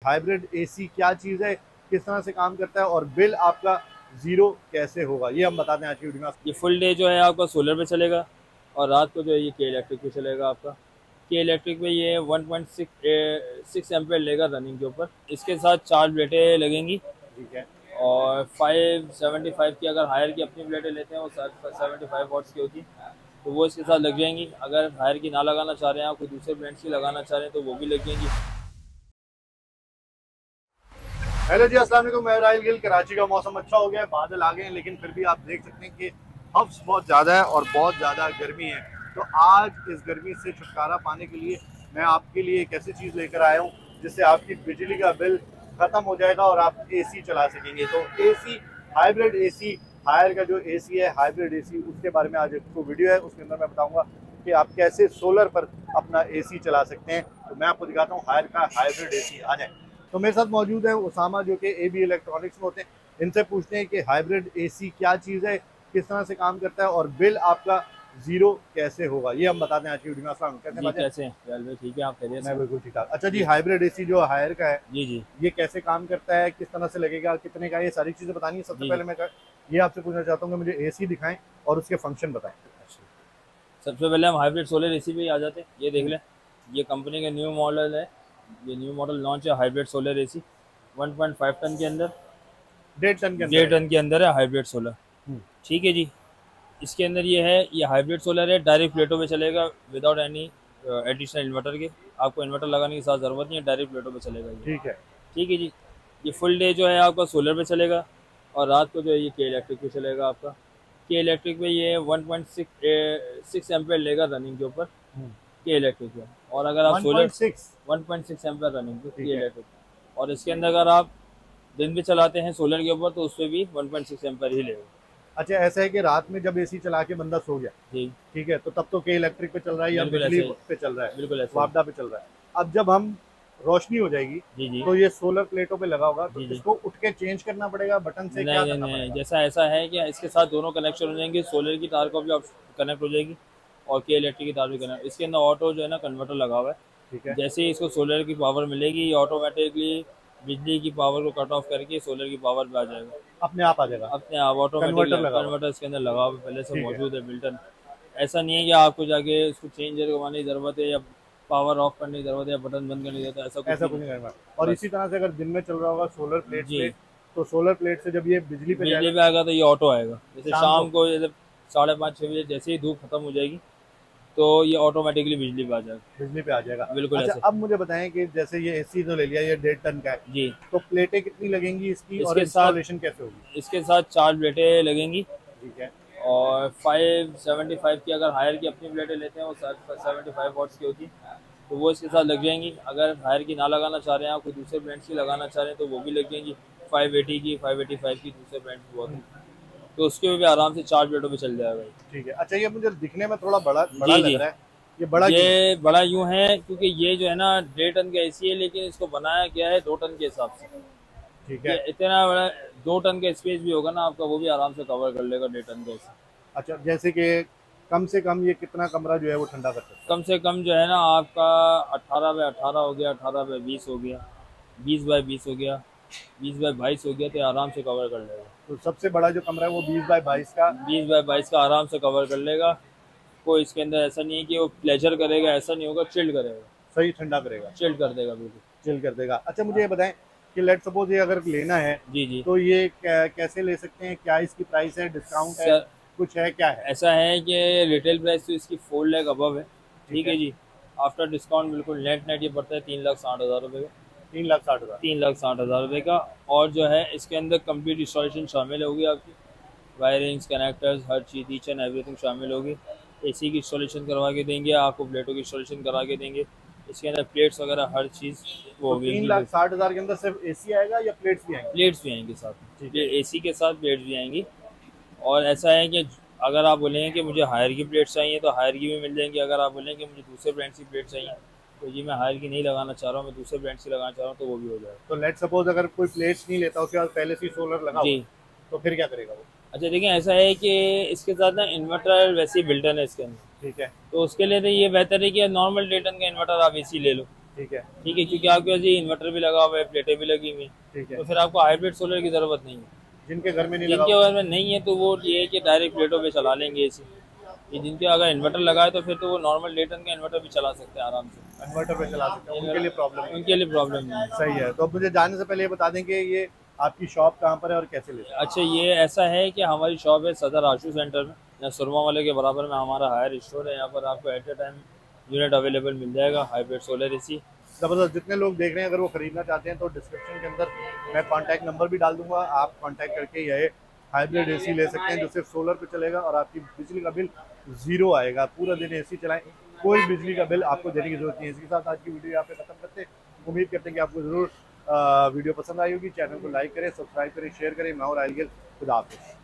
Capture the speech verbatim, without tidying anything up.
Hybrid AC क्या चीज़ है, किस तरह से काम करता है और बिल आपका जीरो कैसे होगा, ये हम बताते हैं आज की वीडियो में। ये फुल डे जो है आपका सोलर पे चलेगा और रात को जो है ये के इलेक्ट्रिक पे चलेगा आपका। के इलेक्ट्रिक पे ये वन पॉइंट सिक्स एम्पेयर लेगा रनिंग के ऊपर। इसके साथ चार प्लेटें लगेंगी ठीक है। और फाइव सेवेंटी फाइव की अगर हायर की अपनी प्लेटें लेते हैं वो सेवेंटी फाइव वॉट्स की होती है तो वो इसके साथ लग जाएंगी। अगर हायर की ना लगाना चाह रहे हैं आप, कोई दूसरे ब्रांड्स की लगाना चाह रहे हैं तो वो भी लग जाएंगी। हेलो जी, अस्सलाम वालेकुम। मैं राहिल गिल। कराची का मौसम अच्छा हो गया है, बादल आ गए हैं, लेकिन फिर भी आप देख सकते हैं कि हब्स बहुत ज़्यादा है और बहुत ज़्यादा गर्मी है। तो आज इस गर्मी से छुटकारा पाने के लिए मैं आपके लिए एक ऐसी चीज़ लेकर आया हूँ जिससे आपकी बिजली का बिल ख़त्म हो जाएगा और आप एसी चला सकेंगे। तो एसी, हाइब्रिड एसी, हायर का जो एसी है हाइब्रिड एसी, उसके बारे में आज एक तो वीडियो है, उसके अंदर मैं बताऊँगा कि आप कैसे सोलर पर अपना एसी चला सकते हैं। तो मैं आपको दिखाता हूँ हायर का हाइब्रिड एसी। आ जाए। तो मेरे साथ मौजूद है उसामा, जो कि ए बी इलेक्ट्रॉनिक्स में होते हैं। इनसे पूछते हैं कि हाइब्रिड एसी क्या चीज़ है, किस तरह से काम करता है और बिल आपका जीरो कैसे होगा, ये हम बताते हैं आज की वीडियो में। अस्सलाम कैसे जी, बात है? कैसे हैं भाई? ठीक है, आप खैरियत से? मैं बिल्कुल ठीक ठाक। अच्छा जी, हाइब्रिड एसी जो हायर का है, जी जी ये कैसे काम करता है, किस तरह से लगेगा, कितने का, ये सारी चीज़ें बतानी है। सबसे जी पहले मैं ये आपसे पूछना चाहता हूँ कि मुझे एसी दिखाएं और उसके फंक्शन बताएं। सबसे पहले हम हाइब्रिड सोलर एसी पे आ जाते हैं। ये देख लें, ये कंपनी का न्यू मॉडल है। ये न्यू मॉडल लॉन्च है hybrid solar AC. One point five ton के अंदर, डेढ़ टन के अंदर डेढ़ है। टन के अंदर है हाइब्रिड सोलर। हम्म, ठीक है जी। इसके अंदर ये है, ये हाइब्रिड सोलर है, डायरेक्ट प्लेटों पे चलेगा विदाउट एनी एडिशनल इन्वर्टर के। आपको इन्वर्टर लगाने की साथ ज़रूरत नहीं है, डायरेक्ट प्लेटों पे चलेगा ये। ठीक है। ठीक है जी। ये फुल डे जो है आपका सोलर पे चलेगा और रात को जो है ये के इलेक्ट्रिक पे चलेगा आपका। के इलेक्ट्रिक पे ये वन पॉइंट सिक्स एम्पेयर लेगा रनिंग के ऊपर हम्म, के इलेक्ट्रिक पे। और अगर आप solar one point six. One point six ampere running पे ठीक के है। इलेक्ट्रिक, और इसके अंदर अगर आप दिन में चलाते हैं सोलर के ऊपर तो उस पर भी वन पॉइंट सिक्स एम्पेयर ही लेगा। अच्छा, ऐसा है कि रात में जब एसी चला के बंदा सो गया, जी, ठीक है, तो तब तो के इलेक्ट्रिक पे चल रहा है या बिल्कुल बिजली ऐसे ही, पे चल रहा है, बिल्कुल ऐसे ही। वापडा पे चल रहा है। अब जब हम रोशनी हो जाएगी जी जी तो ये सोलर प्लेटों पे लगा होगा, तो जी जी। इसको उठ के चेंज करना पड़ेगा बटन से, नहीं क्या नहीं करना नहीं, पड़ेगा? जैसा ऐसा है कि इसके साथ दोनों कनेक्शन हो जाएंगे। सोलर की तार को भी कनेक्ट हो जाएगी और के इलेक्ट्रिक की तार भी कनेक्ट। इसके अंदर ऑटो जो है ना कन्वर्टर लगा हुआ है। ठीक है। जैसे ही इसको सोलर की पावर मिलेगी ये ऑटोमेटिकली बिजली की पावर को कट ऑफ करके सोलर की पावर पे आ जाएगा अपने आप आ जाएगा। अपने आप ऑटोमेटिकली। कन्वर्टर लगा हुआ है। कन्वर्टर इसके अंदर लगा हुआ पहले से ठीक है। मौजूद है, बिल्टन। ऐसा नहीं है कि आपको जाके इसको चेंज करवाने की ज़रूरत है या पावर ऑफ करने की ज़रूरत है या बटन बंद करने की ज़रूरत है, ऐसा कुछ ऐसा भी कुछ नहीं। नहीं करना। और बस इसी तरह से अगर दिन में चल रहा होगा सोलर प्लेट जी, से, तो सोलर प्लेट से जब ये बिजली पे बिजली जाएगा पे आएगा तो ये ऑटो आएगा। जैसे शाम को। शाम को जैसे साढ़े पाँच छः बजे जैसे ही धूप खत्म हो जाएगी तो ये ऑटोमेटिकली बिजली पे आ जाएगा। बिजली पे आ जाएगा। बिल्कुल अच्छा, ऐसे। अब मुझे बताएं कि जैसे ये एसी तो ले लिया, ये डेढ़ टन का है, जी, तो प्लेटें कितनी लगेंगी इसकी और इसके साथ इंस्टॉलेशन कैसे होगी? इसके साथ चार प्लेटें लगेंगी ठीक है। और फाइव सेवेंटी फाइव की अगर हायर की अपनी प्लेटें लेते हैं वो सेवेंटी फाइव वॉट्स की होती है तो वो इसके साथ लग जाएंगी। अगर हायर की ना लगाना चाह रहे हैं आप, कोई दूसरे ब्रांड्स की लगाना चाह रहे हैं तो वो भी लग जाएंगी। फाइव एटी की, फाइव एटी फाइव की दूसरे ब्रांड की बहुत है तो उसके भी आराम से चार प्लेटों पे चल जाएगा। ठीक है। अच्छा, ये मुझे दिखने में थोड़ा बड़ा बड़ा जी लग जी। रहा है, ये बड़ा क्यों है? ये बड़ा यूं है क्योंकि ये जो है ना डेढ़ टन का एसी है, लेकिन इसको बनाया गया है दो टन के हिसाब से। ठीक ये है। इतना बड़ा दो टन का स्पेस भी होगा ना आपका, वो भी आराम से कवर कर लेगा डेढ़ टन का एसी। अच्छा, जैसे कि कम से कम ये कितना कमरा जो है वो ठंडा कर सकता कम से कम जो है ना आपका अट्ठारह बाई अट्ठारह हो गया, अट्ठारह बाई बीस हो गया, बीस बाई बीस हो गया, बीस बाई बाईस हो गया, तो ये आराम से कवर कर लेगा। है? तो सबसे बड़ा जो कमरा है वो बीस बाई बाईस का। बीस बाई बाईस का आराम से कवर कर लेगा। कोई इसके अंदर ऐसा नहीं है कि वो प्लेजर करेगा, ऐसा नहीं होगा, चिल्ड करेगा, सही ठंडा करेगा, चिल्ड कर देगा बिल्कुल। चिल कर देगा। अच्छा, मुझे ये बताएं कि लेट सपोज ये अगर लेना है जी जी। तो ये कै- कैसे ले सकते हैं, क्या इसकी प्राइस है, डिस्काउंट है, सर कुछ है, क्या है? ऐसा है कि रिटेल प्राइस तो इसकी फोर लाख अबव है। ठीक ठीक है। है जी। आफ्टर डिस्काउंट बिल्कुल नेट नेट ये पड़ता है तीन लाख साठ हज़ार रुपये का। तीन लाख साठ हजार तीन लाख साठ हज़ार रुपये का। और जो है इसके अंदर कंप्लीट इंस्टॉलेशन शामिल होगी आपकी, वायरिंग्स, कनेक्टर्स, हर चीज़, ईच एंड एवरीथिंग शामिल होगी। एसी की इंस्टॉलेशन करवा के देंगे आपको, प्लेटों की इंस्टॉलेशन करा के देंगे। इसके अंदर प्लेट्स वगैरह हर चीज़ वो तो होगी तीन लाख इंक्लूडेड। साठ हजार के अंदर सिर्फ एसी आएगा या प्लेट्स भी आएंगे? प्लेट्स भी आएंगी साथ ठीक में, है। एसी के साथ प्लेट्स भी आएंगी। और ऐसा है कि अगर आप बोलेंगे कि मुझे हायर की प्लेट्स चाहिए तो हायर की भी मिल जाएंगी। अगर आप बोलेंगे कि मुझे दूसरे ब्रांड की प्लेट चाहिए तो जी मैं हायर की नहीं लगाना चाह रहा हूँ, मैं दूसरे ब्रांड की लगाना चाह रहा हूँ, तो वो भी हो जाएगा। तो लेट सपोज अगर कोई प्लेट्स नहीं लेता, उसके बाद पहले से सोलर लगा जी। हुआ, तो फिर क्या करेगा वो? अच्छा देखिए, ऐसा है कि इसके साथ ना इन्वर्टर वैसे ही बिल्टन है इसके अंदर, ठीक है। तो उसके लिए तो ये बेहतर है कि नॉर्मल डेटन का इन्वर्टर आप एसी ले लो। ठीक है ठीक है, क्योंकि आपके पास ये इन्वर्टर भी लगा हुआ है, प्लेटें भी लगी हुई हैं, ठीक है। तो फिर आपको हाइब्रिड सोलर की ज़रूरत नहीं है। जिनके घर में नहीं लगा जिनके हुआ, घर में नहीं है तो वो ये है कि डायरेक्ट प्लेटों पे चला लेंगे एसी। ये जिनके अगर इन्वर्टर लगा है तो फिर तो वो नॉर्मल डे टन का इन्वर्टर भी चला सकते हैं आराम से, इन्वर्टर पे चला सकते हैं, उनके लिए प्रॉब्लम है। उनके लिए प्रॉब्लम नहीं है। सही है। तो अब मुझे जाने से पहले ये बता दें कि ये आपकी शॉप कहाँ पर है और कैसे लेते हैं? अच्छा, ये ऐसा है कि हमारी शॉप है सदर आशू सेंटर में, यहाँ सुरमा वाले के बराबर में हमारा हायर स्टोर है। यहाँ पर आपको at a time unit available मिल जाएगा हाइब्रिड सोलर एसी। ज़बरदस्त। जितने लोग देख रहे हैं अगर वो खरीदना चाहते हैं तो डिस्क्रिप्शन के अंदर मैं कॉन्टैक्ट नंबर भी डाल दूंगा, आप कॉन्टैक्ट करके यह हाइब्रिड एसी ले सकते हैं जो सिर्फ सोलर पे चलेगा और आपकी बिजली का बिल ज़ीरो आएगा। पूरा दिन एसी चलाएं, कोई बिजली का बिल आपको देने की जरूरत नहीं है। इसके साथ आज की वीडियो यहाँ पे खत्म करते हैं। उम्मीद करते हैं कि आपको ज़रूर वीडियो पसंद आई होगी। चैनल को लाइक करें, सब्सक्राइब करें, शेयर करें। मैं और आइल गिल, खुदा हाफिज़।